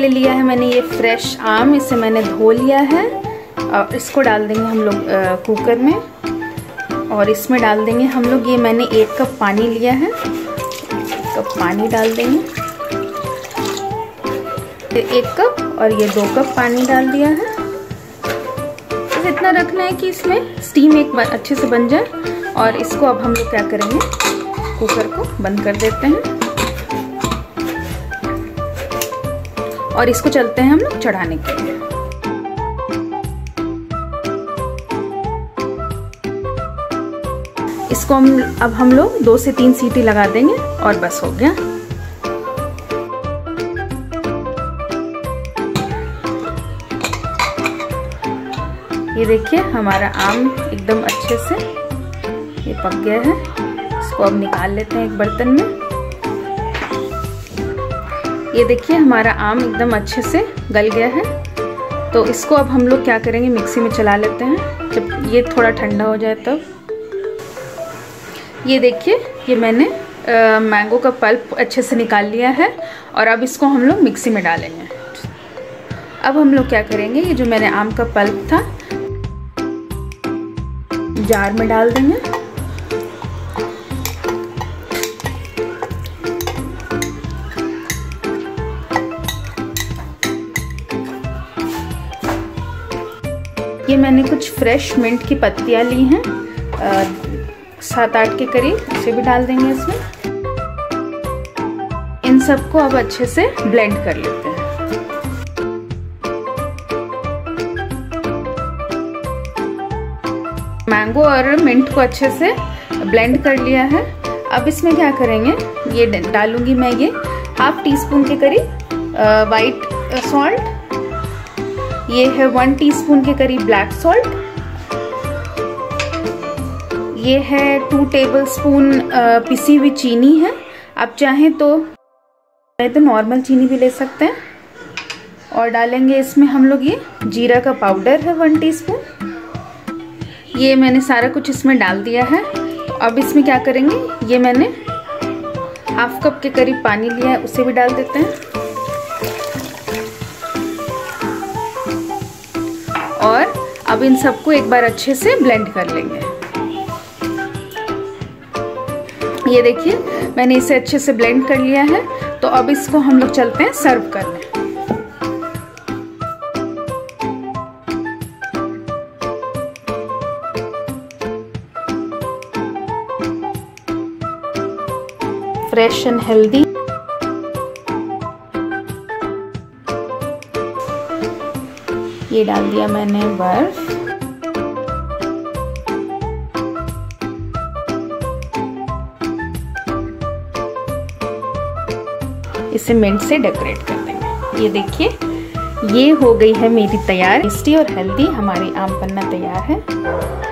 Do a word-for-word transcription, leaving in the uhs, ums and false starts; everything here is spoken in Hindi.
लिए लिया है मैंने ये फ्रेश आम, इसे मैंने धो लिया है और इसको डाल देंगे हम लोग कुकर में। और इसमें डाल देंगे हम लोग, ये मैंने एक कप पानी लिया है, एक कप पानी डाल देंगे, एक कप और ये दो कप पानी डाल दिया है। बस इतना रखना है कि इसमें स्टीम एक बार अच्छे से बन जाए। और इसको अब हम लोग क्या करेंगे, कुकर को बंद कर देते हैं और इसको चलते हैं हम लोग चढ़ाने के लिए। इसको हम अब हम लोग दो से तीन सीटी लगा देंगे और बस हो गया। ये देखिए हमारा आम एकदम अच्छे से ये पक गया है। इसको अब निकाल लेते हैं एक बर्तन में। ये देखिए हमारा आम एकदम अच्छे से गल गया है। तो इसको अब हम लोग क्या करेंगे, मिक्सी में चला लेते हैं जब ये थोड़ा ठंडा हो जाए तब। ये देखिए ये मैंने आ, मैंगो का पल्प अच्छे से निकाल लिया है और अब इसको हम लोग मिक्सी में डालेंगे। अब हम लोग क्या करेंगे, ये जो मैंने आम का पल्प था जार में डाल देंगे। ये मैंने कुछ फ्रेश मिंट की पत्तियां ली हैं, सात आठ के करीब, उसे भी डाल देंगे इसमें। इन सबको अब अच्छे से ब्लेंड कर लेते हैं। मैंगो और मिंट को अच्छे से ब्लेंड कर लिया है। अब इसमें क्या करेंगे, ये डालूंगी मैं ये हाफ टी स्पून के करीब वाइट सॉल्ट, ये है वन टीस्पून के करीब ब्लैक सॉल्ट, ये है टू टेबलस्पून पिसी हुई चीनी है। आप चाहें तो तो नॉर्मल चीनी भी ले सकते हैं। और डालेंगे इसमें हम लोग ये जीरा का पाउडर है वन टीस्पून। ये मैंने सारा कुछ इसमें डाल दिया है। तो अब इसमें क्या करेंगे, ये मैंने हाफ कप के करीब पानी लिया है, उसे भी डाल देते हैं। और अब इन सबको एक बार अच्छे से ब्लेंड कर लेंगे। ये देखिए मैंने इसे अच्छे से ब्लेंड कर लिया है। तो अब इसको हम लोग चलते हैं सर्व करने। फ्रेश एंड हेल्दी ये डाल दिया मैंने बर्फ। इसे मिंट से डेकोरेट कर देंगे। ये देखिए ये हो गई है मेरी तैयार, टेस्टी और हेल्दी हमारी आम पन्ना तैयार है।